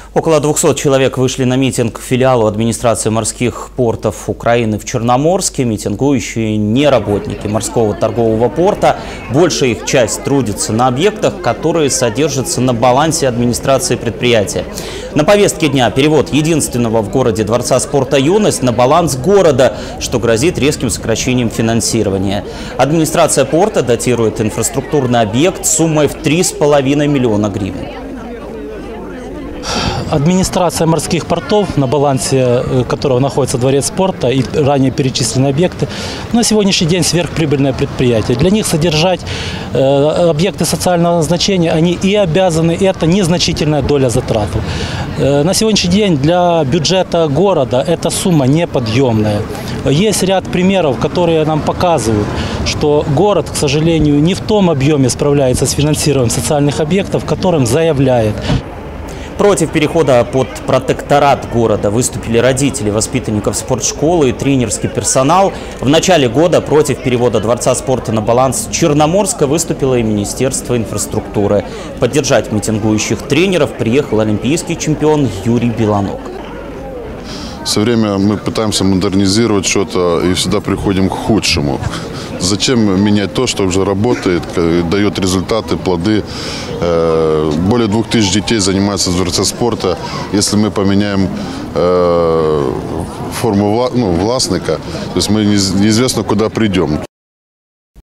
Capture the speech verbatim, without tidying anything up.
Около двухсот человек вышли на митинг к филиалу администрации морских портов Украины в Черноморске. Митингующие не работники морского торгового порта. Большая их часть трудится на объектах, которые содержатся на балансе администрации предприятия. На повестке дня перевод единственного в городе Дворца спорта «Юность» на баланс города, что грозит резким сокращением финансирования. Администрация порта датирует инфраструктурный объект суммой в три с половиной миллиона гривен. Администрация морских портов, на балансе которого находится Дворец спорта и ранее перечисленные объекты, на сегодняшний день сверхприбыльное предприятие. Для них содержать э, объекты социального назначения они и обязаны, и это незначительная доля затрат. Э, на сегодняшний день для бюджета города эта сумма неподъемная. Есть ряд примеров, которые нам показывают, что город, к сожалению, не в том объеме справляется с финансированием социальных объектов, которым заявляет. Против перехода под протекторат города выступили родители воспитанников спортшколы и тренерский персонал. В начале года против перевода Дворца спорта на баланс Черноморска выступило и Министерство инфраструктуры. Поддержать митингующих тренеров приехал олимпийский чемпион Юрий Белоног. Все время мы пытаемся модернизировать что-то и всегда приходим к худшему. Зачем менять то, что уже работает, дает результаты, плоды? Более двух тысяч детей занимаются в Дворце спорта. Если мы поменяем форму ну, властника, то есть мы неизвестно, куда придем.